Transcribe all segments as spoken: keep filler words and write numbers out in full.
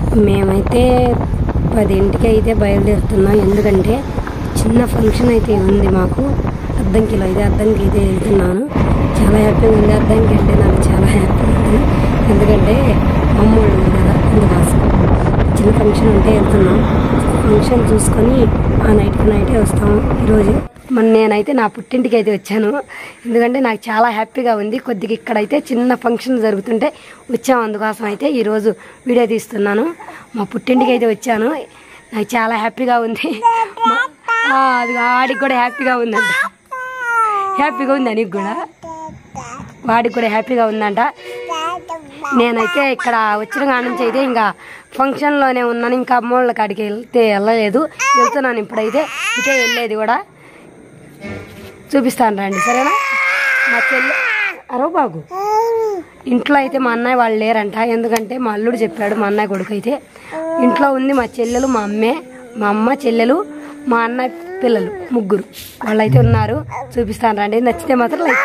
మేమైతే పదింటికి అయితే బయలుదేరుతున్నాం. ఎందుకంటే చిన్న ఫంక్షన్ అయితే ఉంది మాకు అద్దంకిలో. అయితే అద్దంకి అయితే వెళ్తున్నాను. చాలా హ్యాపీగా ఉంది. అద్దంకి అంటే నాకు చాలా హ్యాపీగా ఉంది. ఎందుకంటే అమ్మోళ్ళు ఉంది కదా, అందుకోసం చిన్న ఫంక్షన్ ఉంటే వెళ్తున్నాం. ఫంక్షన్ చూసుకొని ఆ నైట్కి నైటే వస్తాము ఈరోజు. మన నేనైతే నా పుట్టింటికి అయితే వచ్చాను. ఎందుకంటే నాకు చాలా హ్యాపీగా ఉంది. కొద్దిగా ఇక్కడైతే చిన్న ఫంక్షన్ జరుగుతుంటే వచ్చాము. అందుకోసం అయితే ఈరోజు వీడియో తీస్తున్నాను. మా పుట్టింటికి అయితే వచ్చాను. నాకు చాలా హ్యాపీగా ఉంది. అది వాడికి కూడా హ్యాపీగా ఉందంట. హ్యాపీగా ఉంది నీకు కూడా, వాడికి కూడా హ్యాపీగా ఉందంట. నేనైతే ఇక్కడ వచ్చిన కాడ నుంచి అయితే ఇంకా ఫంక్షన్లోనే ఉన్నాను. ఇంకా అమ్మోళ్ళ కాడికి వెళ్తే వెళ్ళలేదు, వెళ్తున్నాను ఇప్పుడైతే. ఇటే వెళ్ళేది కూడా చూపిస్తాను రండి, సరేనా? మా చెల్లి అరో బాగు ఇంట్లో అయితే మా అన్నయ్య వాళ్ళు లేరంట. ఎందుకంటే మా అల్లుడు చెప్పాడు, మా అన్నయ్య కొడుకు అయితే ఇంట్లో ఉంది. మా చెల్లెలు, మా అమ్మే, మా అమ్మ, చెల్లెలు, మా అన్నయ్య పిల్లలు ముగ్గురు వాళ్ళైతే ఉన్నారు. చూపిస్తాను రండి. నచ్చితే మాత్రం లైక్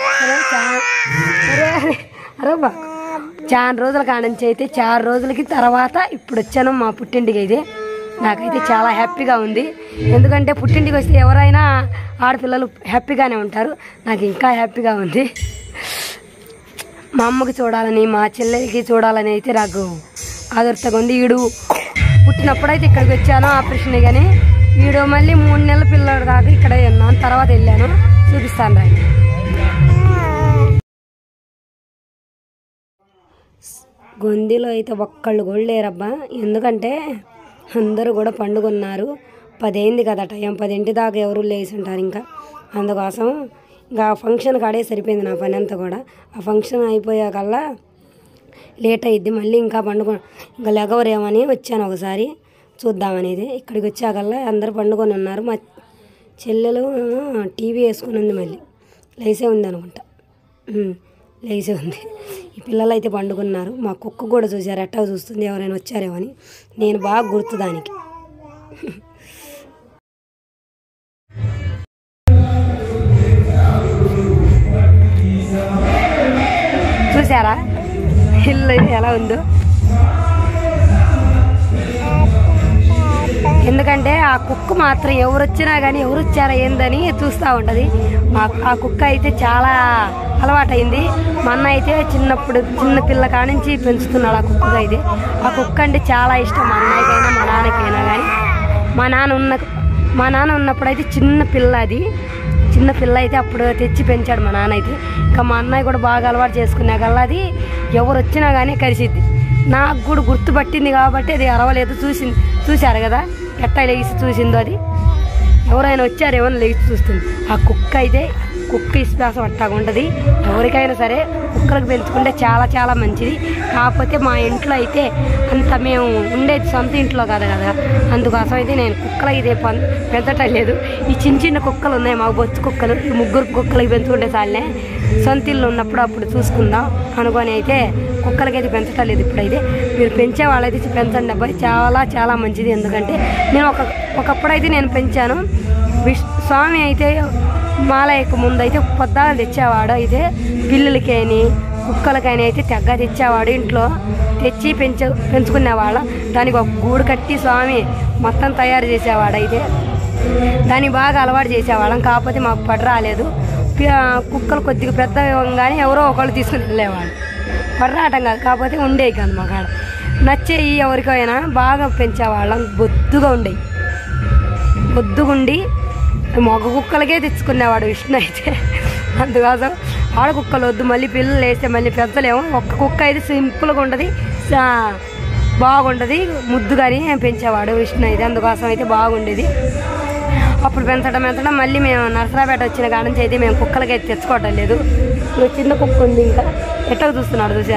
సరే. అరే బా చాలా రోజుల కాడ నుంచి అయితే చాలా రోజులకి తర్వాత ఇప్పుడు వచ్చాను మా పుట్టింటికి అయితే. నాకైతే చాలా హ్యాపీగా ఉంది. ఎందుకంటే పుట్టింటికి వస్తే ఎవరైనా ఆడపిల్లలు హ్యాపీగానే ఉంటారు. నాకు ఇంకా హ్యాపీగా ఉంది. మా అమ్మకి చూడాలని, మా చెల్లెలకి చూడాలని అయితే నాకు ఆదుర్తగా ఉంది. వీడు పుట్టినప్పుడైతే ఇక్కడికి వచ్చాను ఆపరేషన్, కానీ వీడు మళ్ళీ మూడు నెలల పిల్లడు కాక ఇక్కడే ఉన్నాను. తర్వాత వెళ్ళాను, చూపిస్తాను రండి. గొందిలో అయితే ఒక్కళ్ళు కూడా లేరబ్బా. ఎందుకంటే అందరూ కూడా పండుగన్నారు. పదైంది కదా టైం, పదింటి దాకా ఎవరు లేచి ఉంటారు. ఇంకా అందుకోసం ఇంకా ఫంక్షన్ కాడే సరిపోయింది నా పని అంతా కూడా. ఆ ఫంక్షన్ అయిపోయాకల్లా లేట్ అయ్యిద్ది. మళ్ళీ ఇంకా పండుగ ఇంకా లెగవరేమని వచ్చాను ఒకసారి చూద్దామనేది. ఇక్కడికి వచ్చాకల్లా అందరూ పండుకొని ఉన్నారు. మా చెల్లెలు టీవీ వేసుకొని ఉంది, మళ్ళీ లేసే ఉంది అనుకుంటా, లేసే ఉంది. ఈ పిల్లలు అయితే పండుకున్నారు. మా కుక్క కూడా చూసారు ఎట్టా చూస్తుంది, ఎవరైనా వచ్చారేమో అని. నేను బాగా గుర్తు దానికి. చూసారా ఇల్లు ఎలా ఉందో? ఎందుకంటే ఆ కుక్క మాత్రం ఎవరు వచ్చినా కానీ ఎవరు వచ్చారా ఏందని చూస్తూ ఉంటుంది. మా ఆ కుక్క అయితే చాలా అలవాటైంది. మా అన్న అయితే చిన్నప్పుడు చిన్న పిల్ల కానించి పెంచుతున్నాడు ఆ కుక్కగా. అయితే ఆ కుక్క అంటే చాలా ఇష్టం మా అన్నయ్యకైనా మా నాన్నకైనా. కానీ మా నాన్న ఉన్న మా నాన్న ఉన్నప్పుడైతే చిన్న పిల్ల, అది చిన్న పిల్ల అయితే అప్పుడు తెచ్చి పెంచాడు మా నాన్న అయితే. ఇంకా మా అన్నయ్య కూడా బాగా అలవాటు చేసుకున్నాకల్లా అది ఎవరు వచ్చినా కానీ కలిసిద్ది. నాకు కూడా గుర్తుపట్టింది కాబట్టి అది అరవలేదు. చూసింది, చూశారు కదా ఎట్టా లేచి చూసిందో. అది ఎవరైనా వచ్చారేమో లేచి చూస్తుంది. ఆ కుక్క అయితే కుక్క విశ్వాసం అట్టాగా ఉంటుంది. ఎవరికైనా సరే కుక్కలకు పెంచుకుంటే చాలా చాలా మంచిది. కాకపోతే మా ఇంట్లో అయితే అంత మేము ఉండేది సొంత ఇంట్లో కాదు కదా, అందుకోసం అయితే నేను కుక్కలు అయితే పెంచటం లేదు. ఈ చిన్న చిన్న కుక్కలు ఉన్నాయి మాకు, బొచ్చు కుక్కలు. ఈ ముగ్గురు కుక్కలకి పెంచుకుంటే చాలే, సొంత ఇల్లు ఉన్నప్పుడు అప్పుడు చూసుకుందాం అనుకొని అయితే కుక్కలకైతే పెంచటం లేదు. ఇప్పుడైతే మీరు పెంచే వాళ్ళైతే పెంచండి అబ్బాయి, చాలా చాలా మంచిది. ఎందుకంటే నేను ఒక ఒకప్పుడైతే నేను పెంచాను. విష్ స్వామి అయితే మాలయ్యకు ముందు అయితే పొద్దాలు తెచ్చేవాడు. అయితే పిల్లులకైనా కుక్కలకైనా అయితే తెగ్గ తెచ్చేవాడు. ఇంట్లో తెచ్చి పెంచ పెంచుకునేవాళ్ళ. దానికి ఒక గూడు కట్టి స్వామి మొత్తం తయారు చేసేవాడు. అయితే దాన్ని బాగా అలవాటు చేసేవాళ్ళం. కాకపోతే మాకు పడి రాలేదు. కుక్కలు కొద్దిగా పెద్ద కానీ ఎవరో ఒకళ్ళు తీసుకుని వెళ్ళేవాళ్ళు. పడి రావటం కాదు, కాకపోతే ఉండేవి కాదు మా కాడ. నచ్చేవి ఎవరికైనా బాగా పెంచేవాళ్ళం. బొద్దుగా ఉండేవి, బొద్దుగుండి మగ కుక్కలకే తెచ్చుకునేవాడు విష్ణు అయితే. అందుకోసం ఆడ కుక్కలు వద్దు, మళ్ళీ పిల్లలు వేస్తే మళ్ళీ పెంచలేము. ఒక్క కుక్క అయితే సింపుల్గా ఉంటుంది, బాగుంటుంది, ముద్దుగాని పెంచేవాడు విష్ణు అయితే. అందుకోసం అయితే బాగుండేది. అప్పుడు పెంచడం పెంచడం మళ్ళీ మేము నరసరాపేట వచ్చిన కాడ నుంచి అయితే మేము కుక్కలకైతే తెచ్చుకోవటం లేదు. ఇప్పుడు చిన్న కుక్క ఉంది, ఇంకా ఎట్టకు చూస్తున్నాడు చూసా.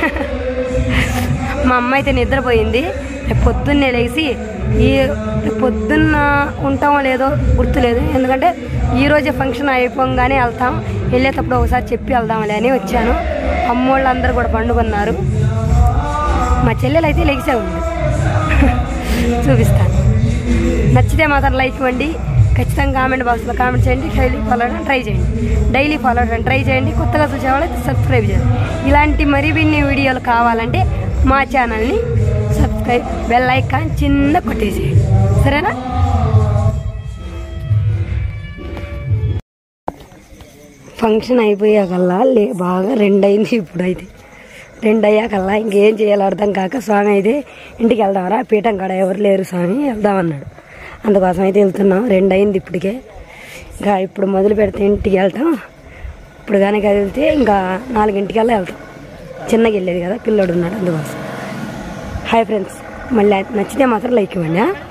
మా అమ్మ అయితే నిద్రపోయింది. రేపు పొద్దున్నే లేచి ఈ పొద్దున్న ఉంటామో లేదో గుర్తులేదు. ఎందుకంటే ఈరోజే ఫంక్షన్ అయిపోగానే వెళ్తాం. వెళ్ళేటప్పుడు ఒకసారి చెప్పి వెళ్దాంలే అని వచ్చాను. అమ్మోళ్ళు అందరూ కూడా పండుకున్నారు. మా చెల్లెలు అయితే లెగిసే ఉంది, చూపిస్తాను. నచ్చితే మాత్రం లైక్ ఇవ్వండి. ఖచ్చితంగా కామెంట్ బాక్స్లో కామెంట్ చేయండి. డైలీ ఫాలో అవ్వడం ట్రై చేయండి డైలీ ఫాలో అవ్వడం ట్రై చేయండి కొత్తగా చూసేవాళ్ళైతే సబ్స్క్రైబ్ చేయండి. ఇలాంటి మరిన్ని వీడియోలు కావాలంటే మా ఛానల్ని సబ్స్క్రైబ్ సబ్స్క్రైబ్ బెల్ ఐకాన్ చిన్న కొట్టేసేయండి, సరేనా? ఫంక్షన్ అయిపోయాకల్లా లే బాగా రెండు అయింది. ఇప్పుడైతే రెండు అయ్యాకల్లా ఇంకేం చేయాలో అర్థం కాక స్వామి అయితే ఇంటికి వెళ్దామరా, పీఠం కాడ ఎవరు లేరు స్వామి వెళ్దామన్నాడు. అందుకోసం అయితే వెళ్తున్నాం. రెండు అయింది ఇప్పటికే. ఇంకా ఇప్పుడు మొదలు పెడితే ఇంటికి వెళ్తాం. ఇప్పుడు కానీ కదిలితే ఇంకా నాలుగింటికల్లా వెళ్తాం. చిన్నగా వెళ్ళేది కదా, పిల్లోడు ఉన్నాడు అందుకోసం. హాయ్ ఫ్రెండ్స్, మళ్ళీ నచ్చితే మాత్రం లైక్ ఇవ్వండి.